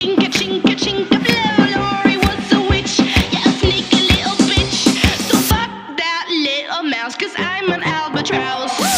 Chinka, chinka, chinka, blow, Lori was a witch. Yeah, a sneaky little bitch. So fuck that little mouse, 'cause I'm an albatross.